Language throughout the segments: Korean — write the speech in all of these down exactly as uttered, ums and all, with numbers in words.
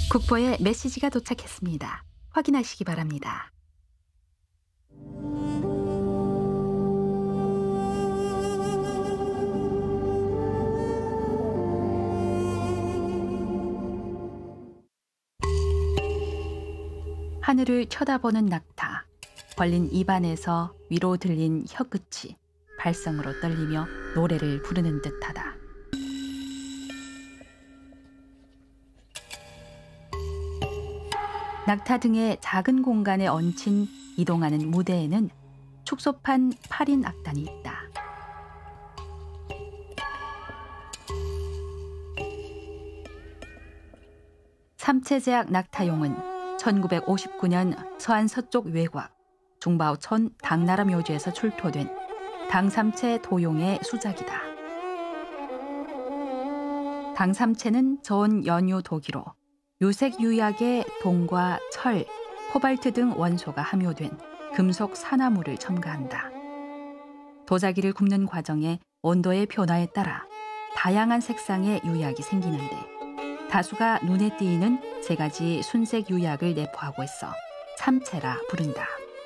국보에 메시지가 도착했습니다. 확인하시기 바랍니다. 하늘을 쳐다보는 낙타. 벌린 입안에서 위로 들린 혀끝이 발성으로 떨리며 노래를 부르는 듯하다. 낙타 등의 작은 공간에 얹힌 이동하는 무대에는 축소판 팔 인 악단이 있다. 삼체제약 낙타용은 천구백오십구 년 서안 서쪽 외곽 중바오천 당나라 묘지에서 출토된 당삼체 도용의 수작이다. 당삼체는 전 연유 도기로 유색 유약에 동과 철, 코발트 등 원소가 함유된 금속 산화물을 첨가한다. 도자기를 굽는 과정에 온도의 변화에 따라 다양한 색상의 유약이 생기는데 다수가 눈에 띄는 세 가지 순색 유약을 내포하고 있어 삼체라 부른다.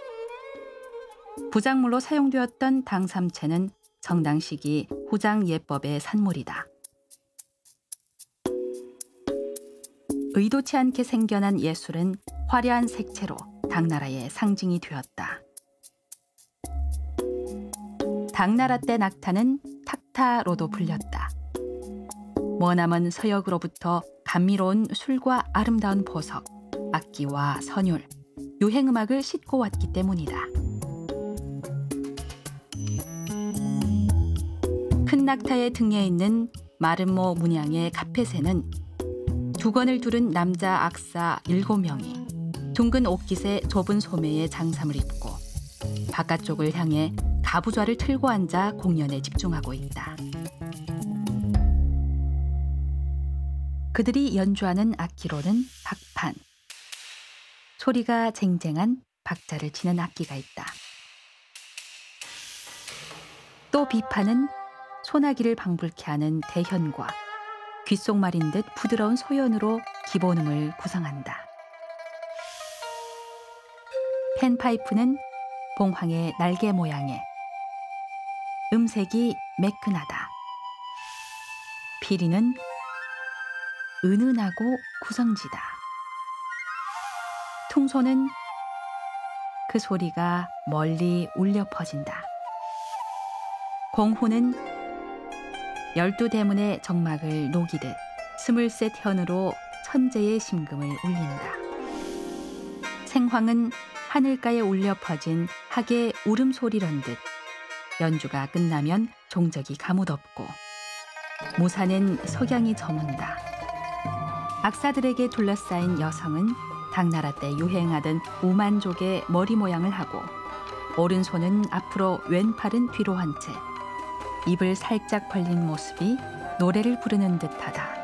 부작물로 사용되었던 당삼체는 정당 시기 후장 예법의 산물이다. 의도치 않게 생겨난 예술은 화려한 색채로 당나라의 상징이 되었다. 당나라 때 낙타는 탁타로도 불렸다. 머나먼 서역으로부터 감미로운 술과 아름다운 보석, 악기와 선율, 유행음악을 싣고 왔기 때문이다. 큰 낙타의 등에 있는 마름모 문양의 카펫에는 두건을 두른 남자 악사 일곱 명이 둥근 옷깃에 좁은 소매에 장삼을 입고 바깥쪽을 향해 가부좌를 틀고 앉아 공연에 집중하고 있다. 그들이 연주하는 악기로는 박판, 소리가 쟁쟁한 박자를 치는 악기가 있다. 또 비판은 소나기를 방불케 하는 대현과 귓속말인 듯 부드러운 소연으로 기본음을 구성한다. 팬파이프는 봉황의 날개 모양의 음색이 매끈하다. 피리는 은은하고 구성지다. 퉁소는 그 소리가 멀리 울려 퍼진다. 공후는 열두 대문의 정막을 녹이듯 스물셋 현으로 천재의 심금을 울린다. 생황은 하늘가에 울려 퍼진 학의 울음소리런 듯 연주가 끝나면 종적이 가무덥고 무사는 석양이 저문다. 악사들에게 둘러싸인 여성은 당나라 때 유행하던 우만족의 머리 모양을 하고 오른손은 앞으로 왼팔은 뒤로 한 채 입을 살짝 벌린 모습이 노래를 부르는 듯하다.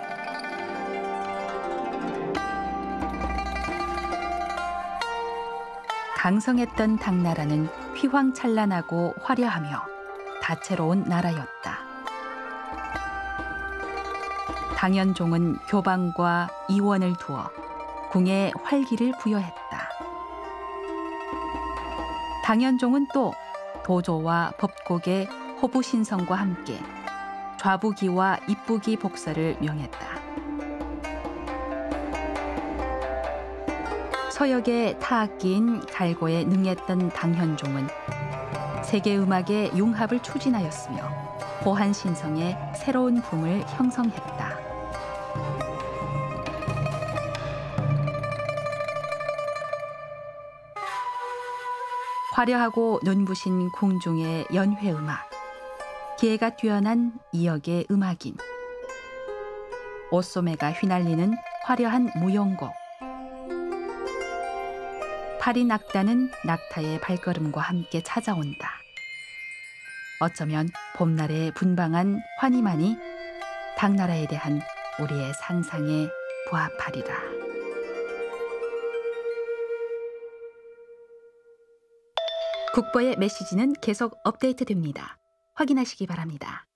강성했던 당나라는 휘황찬란하고 화려하며 다채로운 나라였다. 당현종은 교방과 이원을 두어 궁에 활기를 부여했다. 당현종은 또 도조와 법곡의 호부신성과 함께 좌부기와 입부기 복서를 명했다. 서역의 타악기인 갈고에 능했던 당현종은 세계 음악의 융합을 추진하였으며 호한신성의 새로운 붐을 형성했다. 화려하고 눈부신 궁중의 연회음악, 기회가 뛰어난 이역의 음악인, 옷소매가 휘날리는 화려한 무용곡, 파리 낙타는 낙타의 발걸음과 함께 찾아온다. 어쩌면 봄날의 분방한 환희만이 당나라에 대한 우리의 상상에 부합하리라. 국보의 메시지는 계속 업데이트됩니다. 확인하시기 바랍니다.